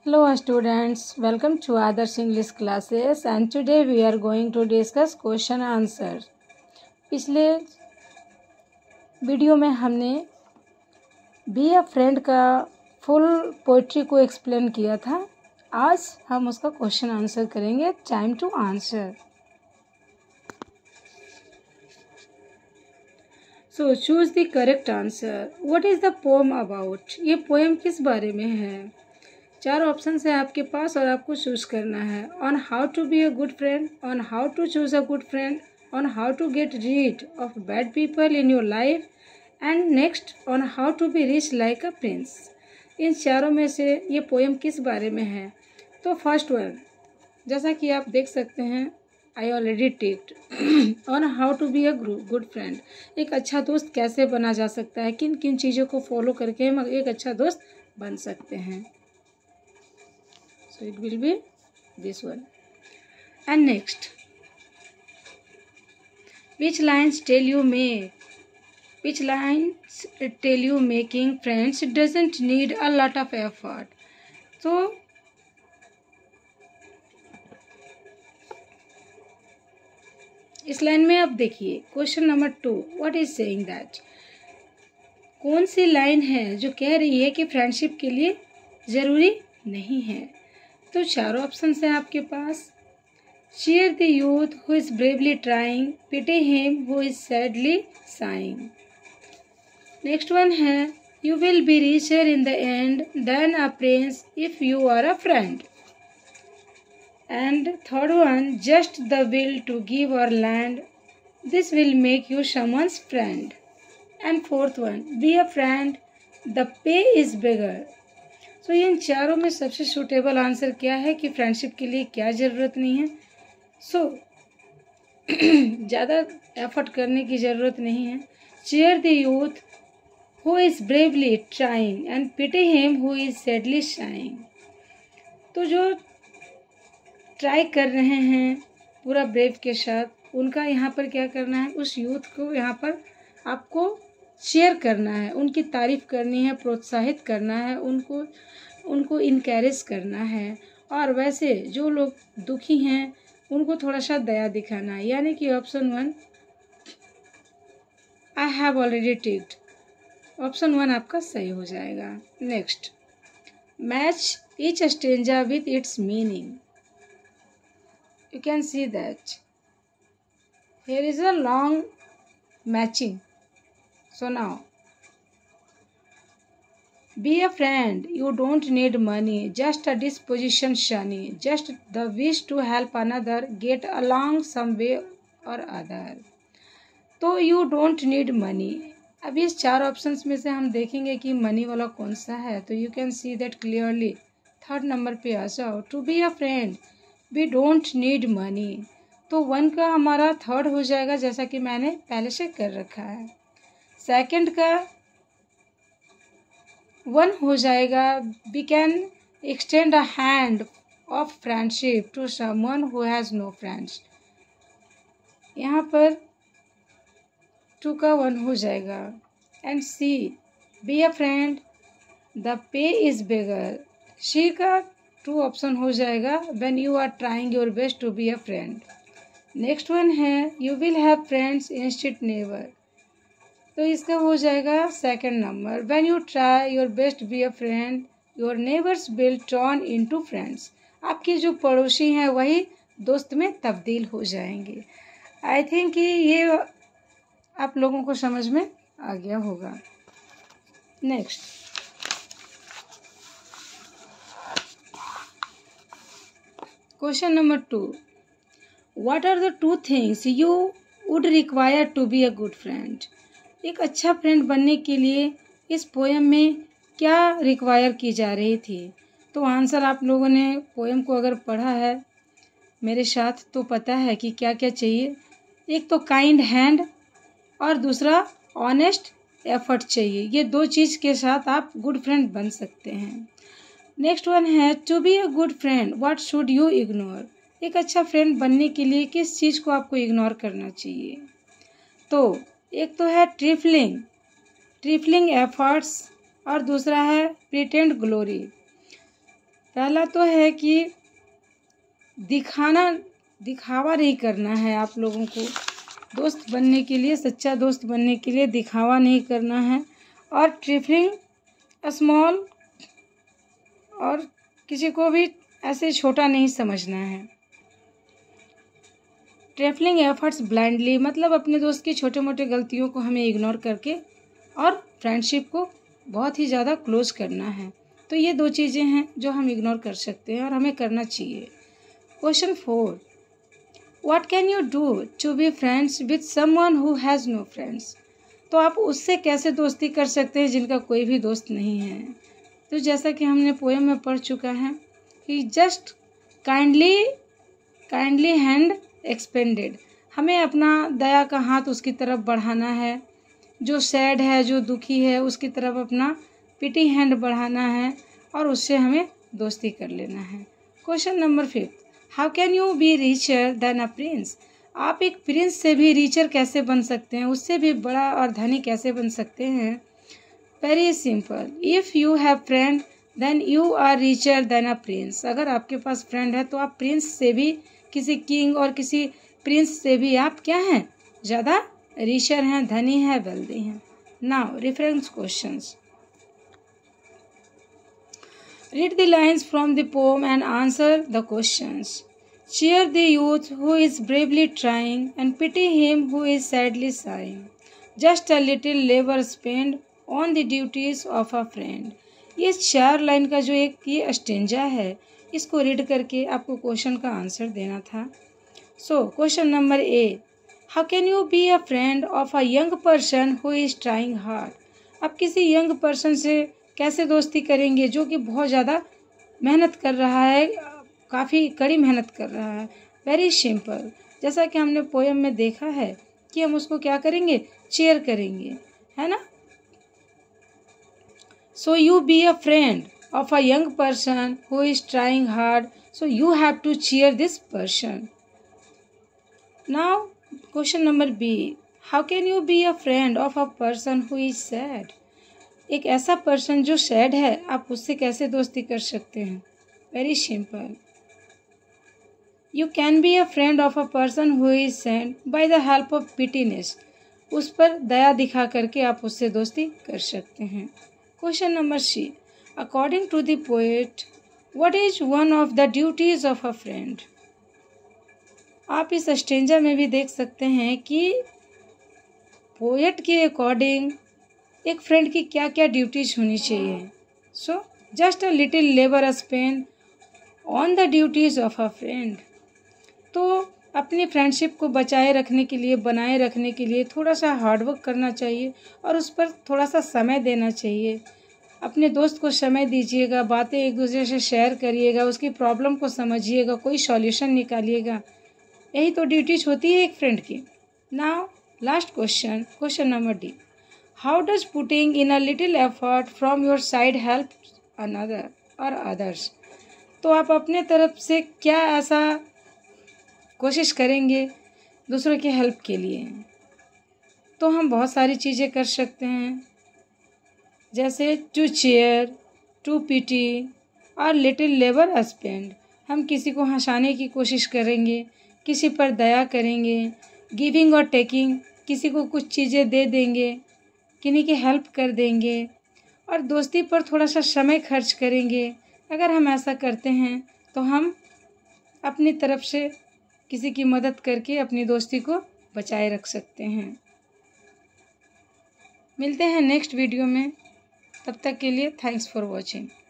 Hello students, welcome to Adarsh English classes and today we are going to discuss question answer. पिछले video में हमने be a friend का full poetry को explain किया था। आज हम उसका क्वेश्चन आंसर करेंगे। Time to answer. So choose the correct answer. What is the poem about? ये पोएम किस बारे में है? चार ऑप्शन है आपके पास और आपको चूज करना है। On how to be a good friend, on how to choose a good friend, on how to get rid of bad people in your life and next on how to be rich like a prince. इन चारों में से ये poem किस बारे में है? तो फर्स्ट वन, जैसा कि आप देख सकते हैं, I already ticked on how to be a good friend. एक अच्छा दोस्त कैसे बना जा सकता है, किन किन चीज़ों को फॉलो करके हम एक अच्छा दोस्त बन सकते हैं। So it will be this one. And next, which lines tell you making friends doesn't need a lot of effort. So इस लाइन में आप देखिए question number 2, what is saying that. कौन सी लाइन है जो कह रही है कि फ्रेंडशिप के लिए ज़रूरी नहीं है? तो चारों ऑप्शन हैं आपके पास। Cheer the youth who is bravely trying, pity him who is sadly sighing. Next one है, you will be richer in the end than a prince if you are a friend. And third one, just the will to give or lend, this will make you someone's friend. And fourth one, be a friend, the pay is bigger. तो इन चारों में सबसे suitable answer क्या है कि friendship के लिए क्या ज़रूरत नहीं है? ज़्यादा एफर्ट करने की ज़रूरत नहीं है। Cheer the youth who is bravely trying and pity him who is sadly sighing. तो जो ट्राई कर रहे हैं पूरा ब्रेव के साथ, उनका यहाँ पर क्या करना है? उस यूथ को यहाँ पर आपको शेयर करना है, उनकी तारीफ करनी है, प्रोत्साहित करना है, उनको इनकरेज करना है। और वैसे जो लोग दुखी हैं उनको थोड़ा सा दया दिखाना है। यानी कि option 1 I have already ticked, option 1 आपका सही हो जाएगा। Next, match each stanza with its meaning. You can see that here is a long matching. So now, be a friend, you don't need money, just a disposition sunny, just the wish to help another, get along some way or other. तो you don't need money। अब इस चार options में से हम देखेंगे कि money वाला कौन सा है। तो you can see that clearly। Third number पे आ जाओ, to be a friend, we don't need money। तो 1 का हमारा थर्ड हो जाएगा, जैसा कि मैंने पहले से कर रखा है। सेकंड का 1 हो जाएगा, we can extend a hand of friendship to someone who has no friends. यहाँ पर 2 का 1 हो जाएगा। And C, be a friend, the pay is bigger. C का 2 ऑप्शन हो जाएगा, when you are trying your best to be a friend. Next one है, you will have friends instead never. तो इसका हो जाएगा second number, when you try your best B a friend, your neighbours will turn into friends. आपके जो पड़ोसी हैं वही दोस्त में तब्दील हो जाएंगे। आई थिंक कि ये आप लोगों को समझ में आ गया होगा। Next, question number 2, what are the 2 things you would require to be a good friend. एक अच्छा फ्रेंड बनने के लिए इस पोएम में क्या रिक्वायर की जा रही थी? तो आंसर आप लोगों ने पोएम को अगर पढ़ा है मेरे साथ तो पता है कि क्या क्या चाहिए। एक तो काइंड हैंड और दूसरा ऑनेस्ट एफर्ट चाहिए। ये 2 चीज़ के साथ आप गुड फ्रेंड बन सकते हैं। नेक्स्ट वन है, to be a good friend what should you ignore. एक अच्छा फ्रेंड बनने के लिए किस चीज़ को आपको इग्नोर करना चाहिए? तो एक तो है ट्रिफलिंग एफर्ट्स और दूसरा है प्रिटेंड ग्लोरी। पहला तो है कि दिखावा नहीं करना है। आप लोगों को दोस्त बनने के लिए, सच्चा दोस्त बनने के लिए दिखावा नहीं करना है। और ट्रिफलिंग स्मॉल, और किसी को भी ऐसे छोटा नहीं समझना है। ट्रिफलिंग एफर्ट्स ब्लाइंडली, मतलब अपने दोस्त की छोटे मोटे गलतियों को हमें इग्नोर करके और फ्रेंडशिप को बहुत ही ज़्यादा क्लोज करना है। तो ये दो चीज़ें हैं जो हम इग्नोर कर सकते हैं और हमें करना चाहिए। Question 4, what can you do to be friends with someone who has no friends. तो आप उससे कैसे दोस्ती कर सकते हैं जिनका कोई भी दोस्त नहीं है। तो जैसा कि हमने पोएम में पढ़ चुका है कि जस्ट काइंडली हैंड एक्सपेंडेड, हमें अपना दया का हाथ उसकी तरफ बढ़ाना है। जो सैड है, जो दुखी है, उसकी तरफ अपना पिटी हैंड बढ़ाना है और उससे हमें दोस्ती कर लेना है। Question number 5, how can you be richer than a prince. आप एक प्रिंस से भी रिचर कैसे बन सकते हैं, उससे भी बड़ा और धनी कैसे बन सकते हैं। Very simple, if you have friend then you are richer than a prince. अगर आपके पास फ्रेंड है तो आप प्रिंस से भी, किसी किंग और किसी प्रिंस से भी आप क्या हैं, ज़्यादा रिचर हैं, धनी हैं, वेल्दी हैं। Now reference questions. Read the lines from the poem and answer the questions. Cheer the youth who is bravely trying and pity him who is sadly sighing. Just a little labor spent on the duties of a friend. ये 4 line का जो एक ये stanza है, इसको read करके आपको question का आंसर देना था। So question number A, how can you be a friend of a young person who is trying hard. आप किसी यंग पर्सन से कैसे दोस्ती करेंगे जो कि बहुत ज़्यादा मेहनत कर रहा है, काफ़ी कड़ी मेहनत कर रहा है। वेरी सिंपल, जैसा कि हमने पोएम में देखा है कि हम उसको क्या करेंगे, चीयर करेंगे, है ना। So you be a friend of a young person who is trying hard, so you have to cheer this person. Now question number B, how can you be a friend of a person who is sad. एक ऐसा person जो sad है, आप उससे कैसे दोस्ती कर सकते हैं। Very simple, you can be a friend of a person who is sad by the help of pitiness. उस पर दया दिखा करके आप उससे दोस्ती कर सकते हैं। Question number C, according to the poet what is one of the duties of a friend. आप इस स्टेंजा में भी देख सकते हैं कि पोएट के अकॉर्डिंग एक फ्रेंड की क्या क्या ड्यूटीज होनी चाहिए। So just a little labour spend on the duties of a friend. तो अपनी फ्रेंडशिप को बचाए रखने के लिए, बनाए रखने के लिए थोड़ा सा हार्डवर्क करना चाहिए और उस पर थोड़ा सा समय देना चाहिए। अपने दोस्त को समय दीजिएगा, बातें एक दूसरे से शेयर करिएगा, उसकी प्रॉब्लम को समझिएगा, कोई सॉल्यूशन निकालिएगा। यही तो ड्यूटीज होती है एक फ्रेंड की। Now last question, question number D, How does putting in a little effort from your side help another or others? तो आप अपने तरफ से क्या ऐसा कोशिश करेंगे दूसरों की हेल्प के लिए। तो हम बहुत सारी चीज़ें कर सकते हैं, जैसे टू चेयर, टू पिटी और लिटिल लेबर स्पेंड। हम किसी को हंसाने की कोशिश करेंगे, किसी पर दया करेंगे, गिविंग और टेकिंग, किसी को कुछ चीज़ें दे देंगे, किन्हीं की हेल्प कर देंगे और दोस्ती पर थोड़ा सा समय खर्च करेंगे। अगर हम ऐसा करते हैं तो हम अपनी तरफ से किसी की मदद करके अपनी दोस्ती को बचाए रख सकते हैं। मिलते हैं नेक्स्ट वीडियो में, तब तक के लिए थैंक्स फॉर वॉचिंग।